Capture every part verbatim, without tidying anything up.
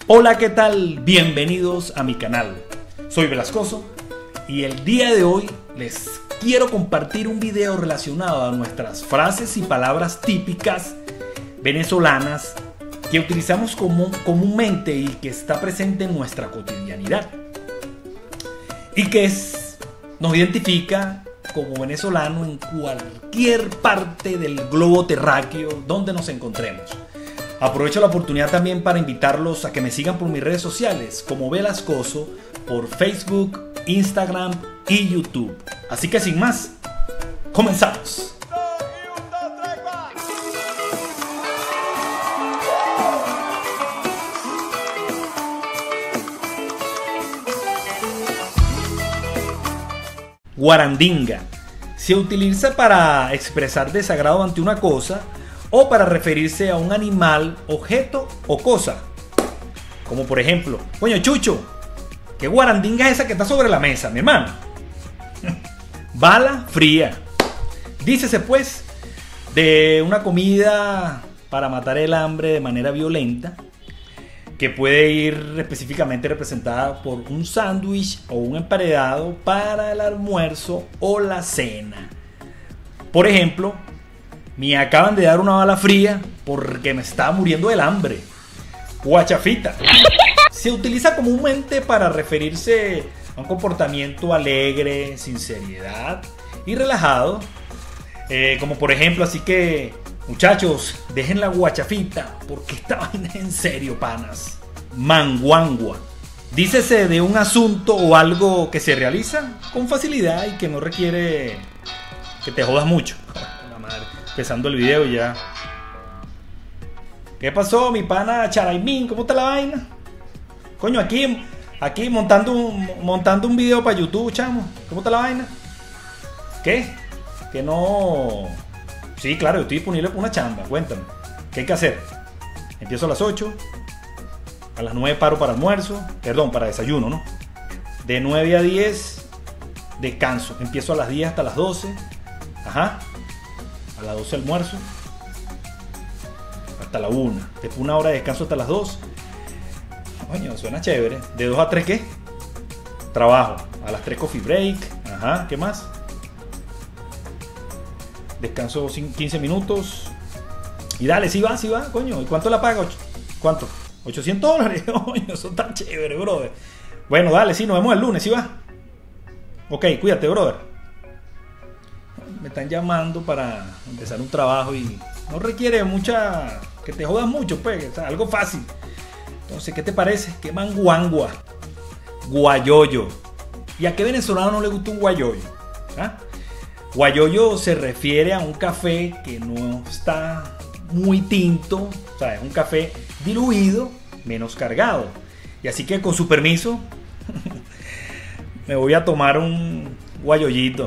Hola, ¿qué tal? Bienvenidos a mi canal. Soy Velascoso y el día de hoy les quiero compartir un video relacionado a nuestras frases y palabras típicas venezolanas que utilizamos común, comúnmente y que está presente en nuestra cotidianidad y que es, nos identifica como venezolano en cualquier parte del globo terráqueo donde nos encontremos. Aprovecho la oportunidad también para invitarlos a que me sigan por mis redes sociales como Velascoso por Facebook, Instagram y YouTube. Así que sin más, comenzamos. Guarandinga se utiliza para expresar desagrado ante una cosa o para referirse a un animal, objeto o cosa. Como por ejemplo, coño Chucho, ¿qué guarandinga es esa que está sobre la mesa, mi hermano? Bala fría. Dícese pues de una comida para matar el hambre de manera violenta, que puede ir específicamente representada por un sándwich o un emparedado para el almuerzo o la cena. Por ejemplo, me acaban de dar una bala fría porque me estaba muriendo del hambre. Guachafita. Se utiliza comúnmente para referirse a un comportamiento alegre, sin seriedad y relajado. Eh, como por ejemplo, así que, muchachos, dejen la guachafita porque esta vaina es en serio, panas. Manguangua. Dícese de un asunto o algo que se realiza con facilidad y que no requiere que te jodas mucho. La madre. Empezando el video ya. ¿Qué pasó, mi pana Charaimín? ¿Cómo está la vaina? Coño, aquí, aquí montando un, montando un video para YouTube, chamo. ¿Cómo está la vaina? ¿Qué? Que no... Sí, claro, yo estoy disponible para una chamba. Cuéntame. ¿Qué hay que hacer? Empiezo a las ocho. A las nueve paro para almuerzo. Perdón, para desayuno, ¿no? De nueve a diez descanso. Empiezo a las diez hasta las doce. Ajá. A las doce almuerzo. Hasta la una. Después una hora de descanso hasta las dos. Coño, suena chévere. ¿De dos a tres qué? Trabajo. A las tres coffee break. Ajá. ¿Qué más? Descanso quince minutos. Y dale, si va, si va, coño. ¿Y cuánto la paga? ¿Cuánto? ochocientos dólares. Coño, eso está chévere, brother. Bueno, dale, sí, nos vemos el lunes, si va. Ok, cuídate, brother. Me están llamando para empezar un trabajo y no requiere mucha... que te jodas mucho, pues. O sea, algo fácil. Entonces, ¿qué te parece? ¿Qué manguangua? Guayoyo. ¿Y a qué venezolano no le gusta un guayoyo? ¿Ah? Guayoyo se refiere a un café que no está muy tinto, o sea, es un café diluido, menos cargado. Y así que con su permiso, me voy a tomar un guayoyito.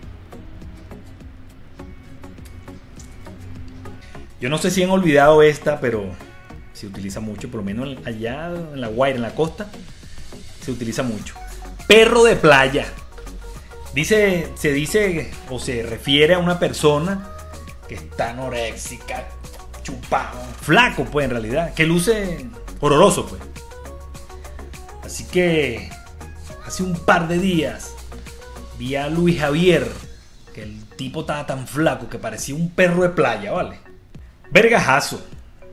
Yo no sé si han olvidado esta, pero se utiliza mucho, por lo menos allá en la Guaira, en la costa, se utiliza mucho. Perro de playa. Dice, se dice o se refiere a una persona que está anoréxica, chupado, flaco pues en realidad, que luce horroroso pues. Así que hace un par de días vi a Luis Javier, que el tipo estaba tan flaco que parecía un perro de playa, ¿vale? Vergajazo.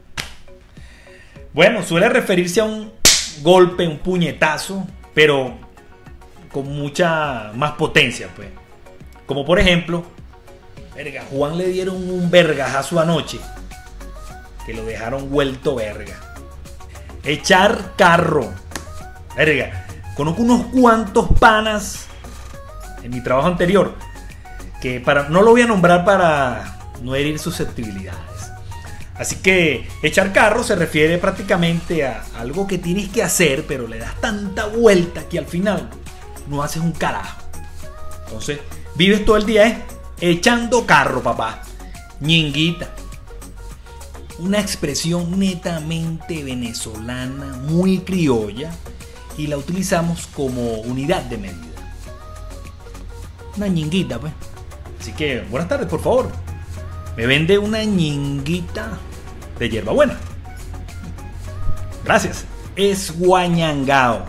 Bueno, suele referirse a un golpe, un puñetazo, pero con mucha más potencia, pues. Como por ejemplo, verga, Juan le dieron un vergajazo anoche, que lo dejaron vuelto verga. Echar carro. Verga, conozco unos cuantos panas en mi trabajo anterior, que para, no lo voy a nombrar para no herir susceptibilidades. Así que echar carro se refiere prácticamente a algo que tienes que hacer, pero le das tanta vuelta que al final no haces un carajo. Entonces, vives todo el día ¿eh? echando carro, papá. Ñinguita. Una expresión netamente venezolana, muy criolla, y la utilizamos como unidad de medida. Una ñinguita, pues. Así que, buenas tardes, por favor. Me vende una ñinguita de hierbabuena. Gracias. esguañangao.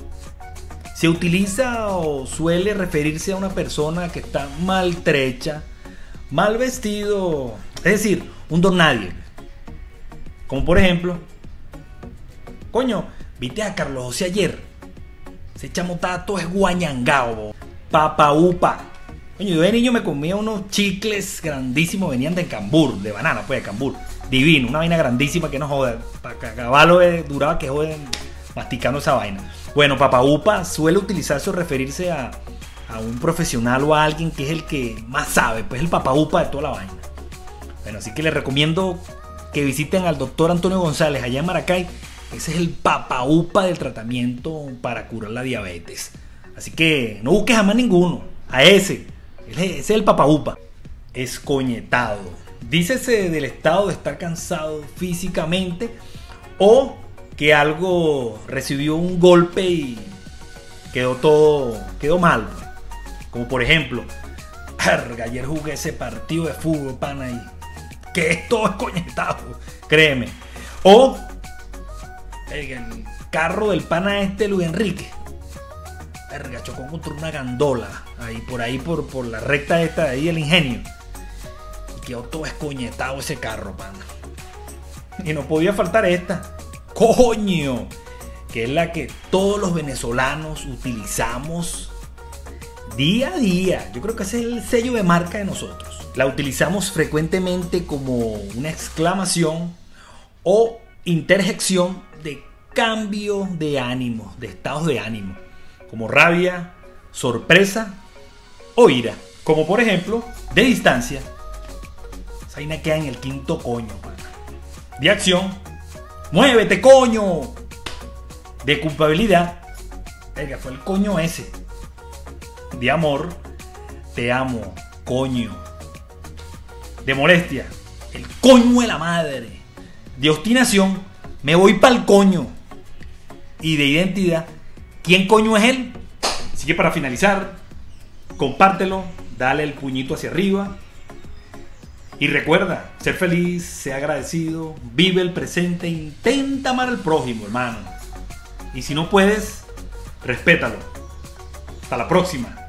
Se utiliza o suele referirse a una persona que está maltrecha, mal vestido, es decir, un don nadie. Como por ejemplo, coño, ¿viste a Carlos José ayer? Ese chamo estaba todo esguañangao, papa upa. Coño, yo de niño me comía unos chicles grandísimos, venían de Cambur, de banana, pues de Cambur. Divino, una vaina grandísima que no joda. Para caballo duraba que joden masticando esa vaina. Bueno, papa upa suele utilizarse o referirse a, a un profesional o a alguien que es el que más sabe, pues el papa upa de toda la vaina. Bueno, así que les recomiendo que visiten al doctor Antonio González allá en Maracay. Ese es el papa upa del tratamiento para curar la diabetes. Así que no busques jamás ninguno, a ese. Ese es el papa upa. Escoñetado. Dícese del estado de estar cansado físicamente o que algo recibió un golpe y quedó todo, quedó mal. Como por ejemplo, ayer jugué ese partido de fútbol, pana, y que es todo escoñetado, créeme. O el carro del pana este Luis Enrique, verga, chocó contra una gandola ahí por ahí por, por la recta esta de ahí, el Ingenio, y quedó todo escoñetado ese carro, pana. Y no podía faltar esta, coño, que es la que todos los venezolanos utilizamos día a día. Yo creo que ese es el sello de marca de nosotros. La utilizamos frecuentemente como una exclamación o interjección de cambio de ánimo, de estados de ánimo, como rabia, sorpresa o ira. Como por ejemplo, de distancia, esa vaina queda en el quinto coño, pana. De acción, muévete, coño. De culpabilidad, verga, fue el coño ese. De amor, te amo, coño. De molestia, el coño de la madre. De obstinación, me voy pa'l coño. Y de identidad, ¿quién coño es él? Así que para finalizar, compártelo, dale el puñito hacia arriba. Y recuerda, ser feliz, ser agradecido, vive el presente, intenta amar al prójimo, hermano. Y si no puedes, respétalo. Hasta la próxima.